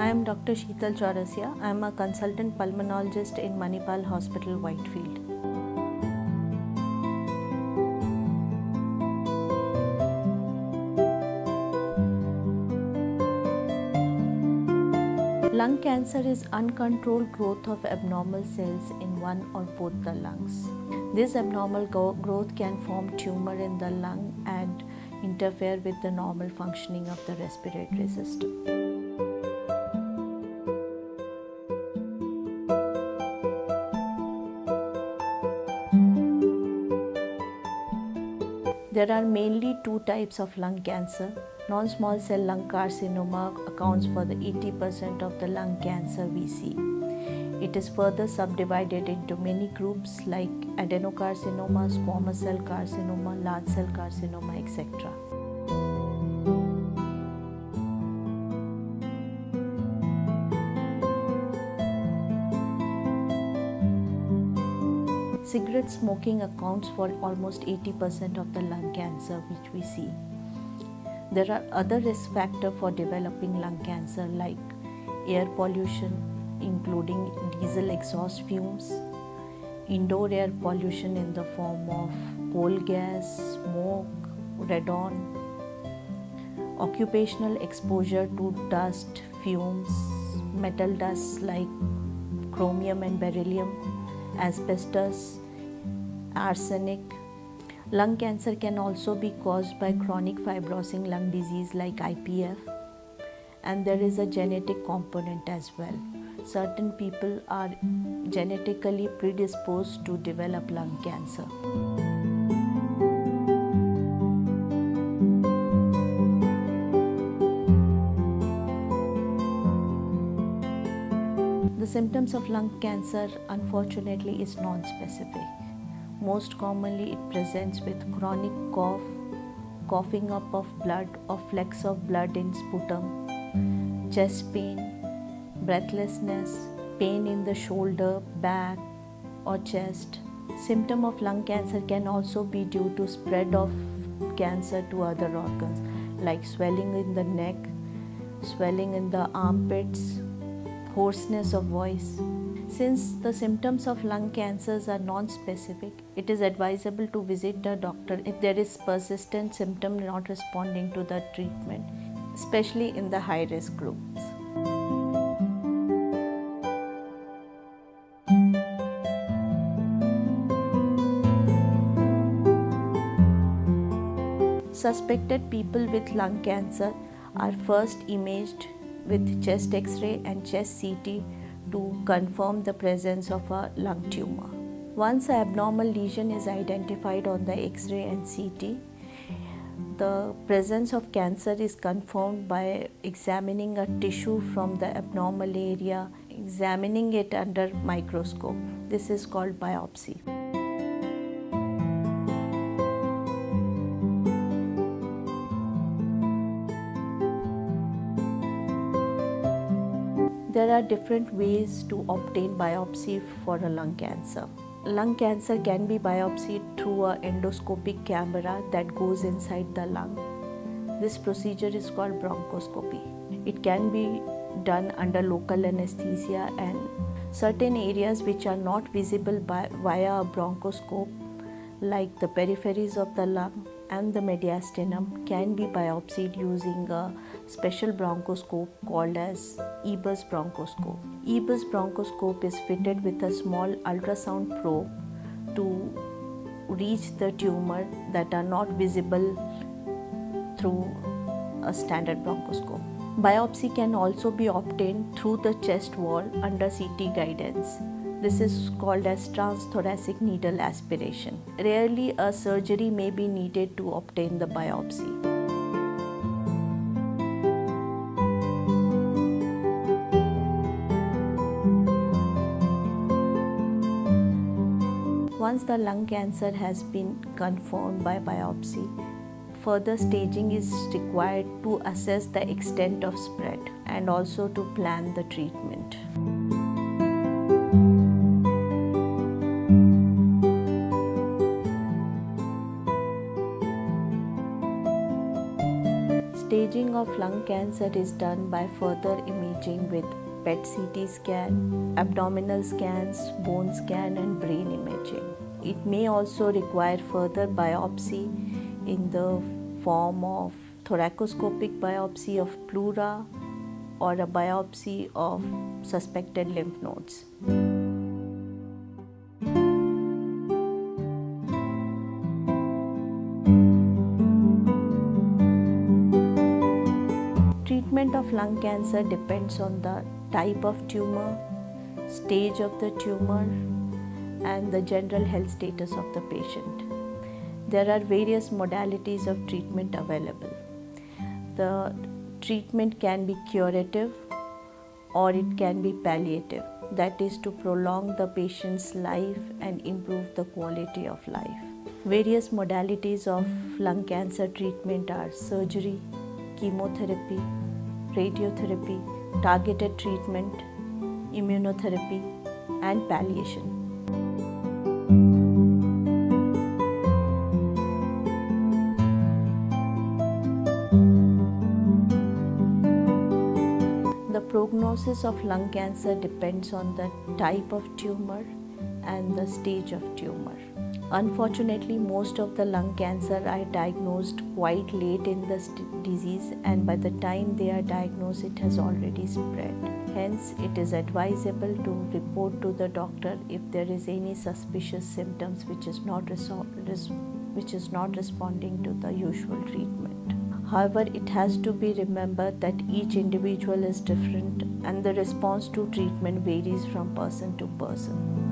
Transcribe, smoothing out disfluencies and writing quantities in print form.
I am Dr. Sheetal Chaurasia. I am a consultant pulmonologist in Manipal Hospitals Whitefield. Lung cancer is uncontrolled growth of abnormal cells in one or both the lungs. This abnormal growth can form tumor in the lung and interfere with the normal functioning of the respiratory system. There are mainly two types of lung cancer. Non-small cell lung carcinoma accounts for the 80% of the lung cancer we see. It is further subdivided into many groups like adenocarcinoma, squamous cell carcinoma, large cell carcinoma, etc. Cigarette smoking accounts for almost 80% of the lung cancer which we see. There are other risk factors for developing lung cancer like air pollution, including diesel exhaust fumes, indoor air pollution in the form of coal gas, smoke, radon, occupational exposure to dust, fumes, metal dusts like chromium and beryllium, asbestos, arsenic. Lung cancer can also be caused by chronic fibrosing lung disease like IPF, and there is a genetic component as well. Certain people are genetically predisposed to develop lung cancer. The symptoms of lung cancer unfortunately is non-specific. Most commonly it presents with chronic cough, coughing up of blood or flecks of blood in sputum, chest pain, breathlessness, pain in the shoulder, back or chest. Symptom of lung cancer can also be due to spread of cancer to other organs like swelling in the neck, swelling in the armpits, hoarseness of voice. Since the symptoms of lung cancers are non-specific, it is advisable to visit the doctor if there is persistent symptom not responding to the treatment, especially in the high-risk groups. Suspected people with lung cancer are first imaged with chest X-ray and chest CT to confirm the presence of a lung tumor. Once an abnormal lesion is identified on the X-ray and CT, the presence of cancer is confirmed by examining a tissue from the abnormal area, examining it under microscope. This is called biopsy. There are different ways to obtain biopsy for a lung cancer. Lung cancer can be biopsied through an endoscopic camera that goes inside the lung. This procedure is called bronchoscopy. It can be done under local anesthesia, and certain areas which are not visible via a bronchoscope like the peripheries of the lung and the mediastinum can be biopsied using a special bronchoscope called as EBUS bronchoscope. EBUS bronchoscope is fitted with a small ultrasound probe to reach the tumor that are not visible through a standard bronchoscope. Biopsy can also be obtained through the chest wall under CT guidance. This is called as transthoracic needle aspiration. Rarely a surgery may be needed to obtain the biopsy. Once the lung cancer has been confirmed by biopsy, further staging is required to assess the extent of spread and also to plan the treatment. Staging of lung cancer is done by further imaging with PET-CT scan, abdominal scans, bone scan and brain imaging. It may also require further biopsy in the form of thoracoscopic biopsy of pleura or a biopsy of suspected lymph nodes. Treatment of lung cancer depends on the type of tumor, stage of the tumor, and the general health status of the patient. There are various modalities of treatment available. The treatment can be curative or it can be palliative, that is to prolong the patient's life and improve the quality of life. Various modalities of lung cancer treatment are surgery, chemotherapy, radiotherapy, targeted treatment, immunotherapy, and palliation. The prognosis of lung cancer depends on the type of tumor and the stage of tumor. Unfortunately, most of the lung cancer are diagnosed quite late in the disease, and by the time they are diagnosed, it has already spread. Hence, it is advisable to report to the doctor if there is any suspicious symptoms which is not responding to the usual treatment. However, it has to be remembered that each individual is different and the response to treatment varies from person to person.